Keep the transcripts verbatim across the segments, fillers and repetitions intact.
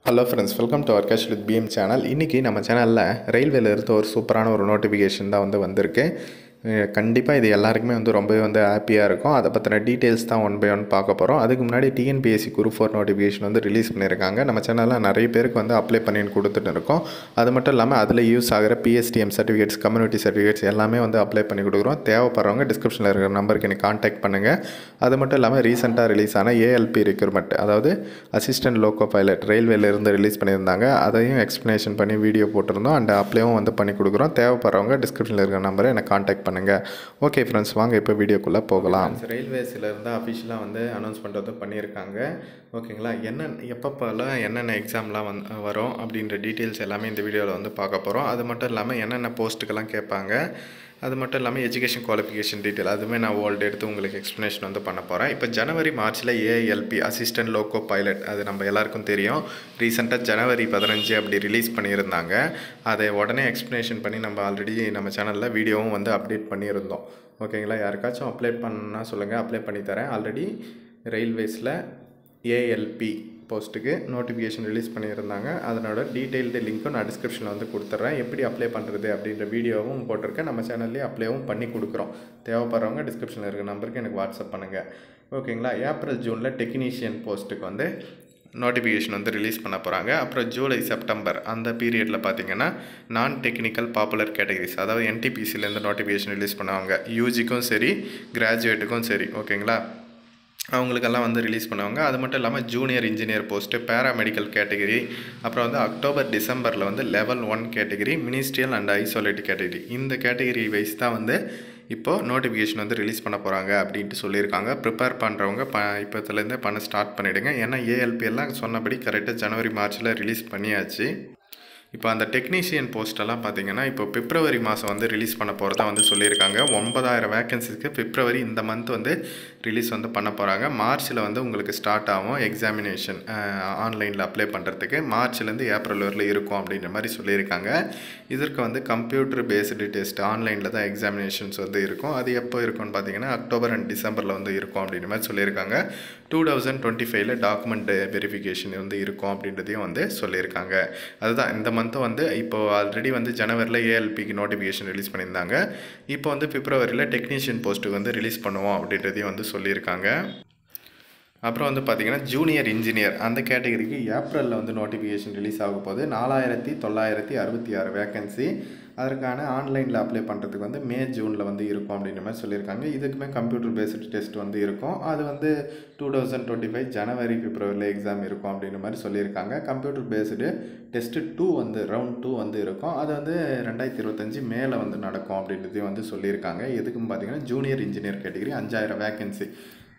Hello friends, welcome to our Cash with B M channel. இன்னைக்கு நம்ம சேனல்ல ரயில்வேல இருந்து ஒரு சூப்பரான ஒரு நோட்டிஃபிகேஷன் தான் வந்து வந்திருக்கு. கண்டிப்பா இது எல்லாருக்குமே வந்து ரொம்பவே வந்து ஹாப்பியா இருக்கும். அத பத்தின டீடைல்ஸ் தான் ஒன் பை ஒன் பார்க்க போறோம். அதுக்கு முன்னாடி T N P S C Group four notification வந்து ரிலீஸ் பண்ணிருக்காங்க. நம்ம சேனல்ல நிறைய பேருக்கு வந்து அப்ளை பண்ணி கொடுத்துட்டு இருக்கோம். அது மட்டும் இல்லாம அதுல யூஸ் ஆகுற P S T M certificates, community certificates எல்லாமே வந்து அப்ளை பண்ணி கொடுக்குறோம். தேவைப்படுறவங்க டிஸ்கிரிப்ஷன்ல இருக்கிற நம்பருக்கு நீங்க கான்டாக்ட் பண்ணுங்க. அது மட்டும் இல்லாம ரீசன்ட்டா ரிலீஸ் ஆன A L P ரெக்ரூட்மென்ட், அதாவது அசிஸ்டன்ட் லோகோ பைலட் ரயில்வேல இருந்து ரிலீஸ் பண்ணியிருந்தாங்க. அதையும் எக்ஸ்பிளனேஷன் பண்ணி வீடியோ போட்டிருந்தோம். அண்ட் அப்ளையும் வந்து பண்ணி கொடுக்குறோம். தேவைப்படுறவங்க டிஸ்கிரிப்ஷன்ல இருக்கிற நம்பரை எனக்கு கான்டாக்ட் பண்ணுங்க. ஓகே ஃப்ரெண்ட்ஸ், வாங்க இப்போ வீடியோக்குள்ளே போகலாம். ரயில்வேஸில் இருந்து அஃபிஷியலாக வந்து அனௌன்ஸ்மெண்ட் வந்து பண்ணியிருக்காங்க. ஓகேங்களா, என்ன எப்பப்போலாம் என்னென்ன எக்ஸாம்லாம் வந்து வரும் அப்படின்ற டீட்டெயில்ஸ் எல்லாமே இந்த வீடியோவில் வந்து பார்க்க போகிறோம். அது மட்டும் இல்லாமல் என்னென்ன போஸ்ட்டுக்கெல்லாம் கேட்பாங்க, அது மட்டும் இல்லாமல் எஜுகேஷன் குவாலிஃபிகேஷன் டீட்டெயில் அதுவுமே நான் வேர்ல்டு எடுத்து உங்களுக்கு எக்ஸ்ப்ளனேஷன் வந்து பண்ண போகிறேன். இப்போ ஜனவரி மார்ச்சில் A L P assistant loco pilot, அது நம்ம எல்லாருக்கும் தெரியும். ரீசெண்டாக ஜனவரி பதினஞ்சு அப்படி ரிலீஸ் பண்ணியிருந்தாங்க. அதை உடனே எக்ஸ்ப்ளனேஷன் பண்ணி நம்ம ஆல்ரெடி நம்ம சேனலில் வீடியோவும் வந்து அப்டேட் பண்ணியிருந்தோம். ஓகேங்களா, யாருக்காச்சும் அப்ளை பண்ணால் சொல்லுங்கள், அப்ளை பண்ணித்தரேன். ஆல்ரெடி ரயில்வேஸில் A L P போஸ்ட்டுக்கு நோட்டிஃபிகேஷன் ரிலீஸ் பண்ணியிருந்தாங்க. அதனோட டீட்டெயில்டு லிங்க்கும் நான் டிஸ்கிரிப்ஷனில் வந்து கொடுத்துட்றேன். எப்படி அப்ளை பண்ணுறது அப்படின்ற வீடியோவும் போட்டிருக்கேன். நம்ம சேனல்லேயே அப்ளைவும் பண்ணி கொடுக்குறோம். தேவைப்படுறவங்க டிஸ்கிரிப்ஷனில் இருக்கிற நம்பருக்கு எனக்கு வாட்ஸ்அப் பண்ணுங்கள். ஓகேங்களா, ஏப்ரல் ஜூனில் டெக்னீஷியன் போஸ்ட்டுக்கு வந்து நோட்டிஃபிகேஷன் வந்து ரிலீஸ் பண்ண போகிறாங்க. அப்புறம் ஜூலை செப்டம்பர் அந்த பீரியடில் பார்த்தீங்கன்னா நான் டெக்னிக்கல் பாப்புலர் கேட்டகரிஸ், அதாவது N T P Cலேருந்து நோட்டிஃபிகேஷன் ரிலீஸ் பண்ணுவாங்க. யூஜிக்கும் சரி, கிராஜுவேட்டுக்கும் சரி. ஓகேங்களா, அவங்களுக்கெல்லாம் வந்து ரிலீஸ் பண்ணுவாங்க. அது மட்டும் இல்லாமல் junior engineer post, paramedical category, அப்புறம் வந்து அக்டோபர் டிசம்பரில் வந்து level one category, ministerial and isolate category, இந்த கேட்டகரி வைஸ் தான் வந்து இப்போது நோட்டிஃபிகேஷன் வந்து ரிலீஸ் பண்ண போகிறாங்க அப்படின்ட்டு சொல்லியிருக்காங்க. ப்ரிப்பேர் பண்ணுறவங்க ப இப்போத்துலேருந்தே பண்ண ஸ்டார்ட் பண்ணிவிடுங்க. ஏன்னா A L P எல்லாம் சொன்னபடி கரெக்டாக ஜனவரி மார்ச்சில் ரிலீஸ் பண்ணியாச்சு. இப்போ அந்த டெக்னீஷியன் போஸ்ட்டெல்லாம் பார்த்தீங்கன்னா இப்போ பிப்ரவரி மாதம் வந்து ரிலீஸ் பண்ண போகிறதா வந்து சொல்லியிருக்காங்க. ஒன்பதாயிரம் வேக்கன்சிஸ்க்கு பிப்ரவரி இந்த மந்த் வந்து ரிலீஸ் வந்து பண்ண போகிறாங்க. மார்ச்சில் வந்து உங்களுக்கு ஸ்டார்ட் ஆகும் எக்ஸாமினேஷன், ஆன்லைனில் அப்ளை பண்ணுறதுக்கு. மார்ச்லேருந்து ஏப்ரல் வரையில் இருக்கும் அப்படின்ற மாதிரி சொல்லியிருக்காங்க. இதற்கு வந்து கம்ப்யூட்டர் பேஸ்டு டெஸ்ட், ஆன்லைனில் தான் எக்ஸாமினேஷன்ஸ் வந்து இருக்கும். அது எப்போ இருக்கும்னு பார்த்தீங்கன்னா அக்டோபர் அண்ட் டிசம்பரில் வந்து இருக்கும் அப்படின்ற மாதிரி சொல்லியிருக்காங்க. டூ தௌசண்ட் டுவெண்ட்டி ஃபைவ்ல டாக்குமெண்ட் வெரிஃபிகேஷன் வந்து இருக்கும் அப்படின்றதையும் வந்து சொல்லியிருக்காங்க. அதுதான் இந்த மந்த்து வந்து இப்போது ஆல்ரெடி வந்து ஜனவரியில் A L Pக்கு நோட்டிஃபிகேஷன் ரிலீஸ் பண்ணியிருந்தாங்க. இப்போ வந்து பிப்ரவரியில் டெக்னீஷியன் போஸ்ட்டுக்கு வந்து ரிலீஸ் பண்ணுவோம் அப்படின்றதையும் வந்து சொல்லியிருக்காங்க. அப்புறம் வந்து பார்த்திங்கன்னா ஜூனியர் இன்ஜினியர் அந்த கேட்டகரிக்கு ஏப்ரலில் வந்து நோட்டிஃபிகேஷன் ரிலீஸ் ஆக போகுது. நாலாயிரத்தி தொள்ளாயிரத்தி அறுபத்தி ஆறு வேக்கன்சி. அதற்கான ஆன்லைனில் அப்ளை பண்ணுறதுக்கு வந்து மே ஜூனில் வந்து இருக்கும் அப்படின்ற மாதிரி சொல்லியிருக்காங்க. இதுக்குமே கம்ப்யூட்டர் பேஸ்டு டெஸ்ட் வந்து இருக்கும். அது வந்து டூ தௌசண்ட் டுவெண்ட்டி ஃபைவ் ஜனவரி பிப்ரவரியில் எக்ஸாம் இருக்கும் அப்படின்ற மாதிரி சொல்லியிருக்காங்க. கம்ப்யூட்டர் பேஸ்டு டெஸ்ட்டு டூ வந்து ரவுண்ட் டூ வந்து இருக்கும். அது வந்து ரெண்டாயிரத்தி இருபத்தஞ்சி மேலே வந்து நடக்கும் அப்படின்றதையும் வந்து சொல்லியிருக்காங்க. எதுக்குன்னு பார்த்தீங்கன்னா ஜூனியர் இன்ஜினியர் கேட்டகரி அஞ்சாயிரம் வேக்கன்சி.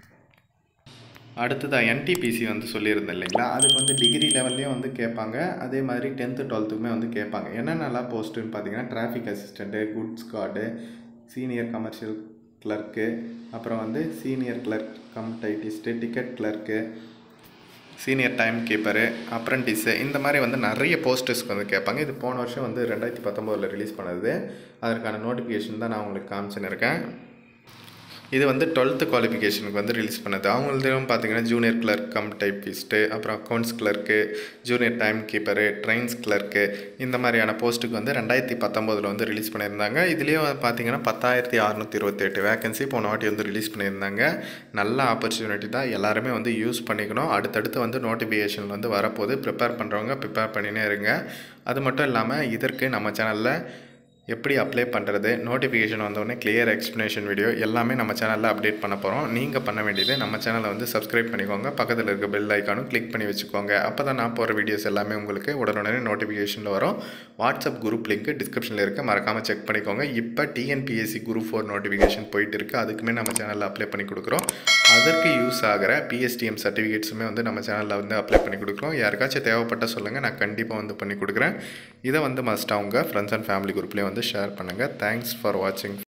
அடுத்ததாக N T P C வந்து சொல்லியிருந்தேன் இல்லைங்களா, அதுக்கு வந்து டிகிரி லெவல்லையும் வந்து கேட்பாங்க. அதே மாதிரி டென்த்து டுவெல்த்துக்குமே வந்து கேட்பாங்க. என்னென்னலாம் போஸ்ட்டுன்னு பார்த்தீங்கன்னா traffic assistant, goods guard, senior commercial clerk, அப்புறம் வந்து senior clerk cum typist, ticket clerk, senior timekeeper, apprentice, இந்த மாதிரி வந்து நிறைய போஸ்டர்ஸ்க்கு வந்து கேட்பாங்க. இது போன வருஷம் வந்து ரெண்டாயிரத்தி பத்தொம்போதில் ரிலீஸ் பண்ணது. அதற்கான நோட்டிஃபிகேஷன் தான் நான் உங்களுக்கு காமிச்சுன்னு இருக்கேன். இது வந்து டுவெல்த்து குவாலிஃபிகேஷனுக்கு வந்து ரிலீஸ் பண்ணது. அவங்களும் பார்த்தீங்கன்னா ஜூனியர் கிளர்க் கம் டைப்பிஸ்ட்டு, அப்புறம் accounts clerk, junior timekeeper, trains clerk, இந்த மாதிரியான போஸ்ட்டுக்கு வந்து ரெண்டாயிரத்தி பத்தொம்போதில் வந்து ரிலீஸ் பண்ணியிருந்தாங்க. இதுலேயும் பார்த்தீங்கன்னா பத்தாயிரத்தி அறுநூற்றி இருபத்தி எட்டு வேக்கன்சி போன வாட்டி வந்து ரிலீஸ் பண்ணியிருந்தாங்க. நல்ல ஆப்பர்ச்சுனிட்டி தான், எல்லாருமே வந்து யூஸ் பண்ணிக்கணும். அடுத்தடுத்து வந்து நோட்டிஃபிகேஷன் வந்து வரப்போது. ப்ரிப்பேர் பண்ணுறவங்க ப்ரிப்பேர் பண்ணினே இருங்க. அது மட்டும் இல்லாமல் இதற்கு நம்ம சேனலில் எப்படி அப்ளை பண்ணுறது, நோட்டிஃபிகேஷன் வந்தோடனே கிளியர் எக்ஸ்ப்ளனேஷன் வீடியோ எல்லாமே நம்ம சேனலில் அப்டேட் பண்ண போகிறோம். நீங்கள் பண்ண வேண்டியது நம்ம சேனலை வந்து சப்ஸ்கிரைப் பண்ணிக்கோங்க, பக்கத்தில் இருக்க பெல் ஐக்கானும் கிளிக் பண்ணி வச்சுக்கோங்க. அப்போ தான் நான் போகிற வீடியோஸ் எல்லாமே உங்களுக்கு உடனுடனே நோட்டிஃபிகேஷனில் வரும். வாட்ஸ்அப் குரூப் லிங்க் டிஸ்கிரிப்ஷனில் இருக்க, மறக்காமல் செக் பண்ணிக்கோங்க. இப்போ T N P S C Group four notification போயிட்டு இருக்குது. அதுக்குமே நம்ம சேனலில் அப்ளை பண்ணி கொடுக்குறோம். அதற்கு யூஸ் ஆகிற P S T M சர்டிஃபிகேட்ஸுமே வந்து நம்ம சேனலில் வந்து அப்ளை பண்ணி கொடுக்குறோம். யாருக்காச்சும் தேவைப்பட்டால் சொல்லுங்கள், நான் கண்டிப்பாக வந்து பண்ணி கொடுக்குறேன். இதை வந்து மஸ்ட்டாக உங்கள் ஃப்ரெண்ட்ஸ் அண்ட் ஃபேமிலி குரூப்லேயே வந்து ஷேர் பண்ணுங்கள். தேங்க்ஸ் ஃபார் வாட்சிங்.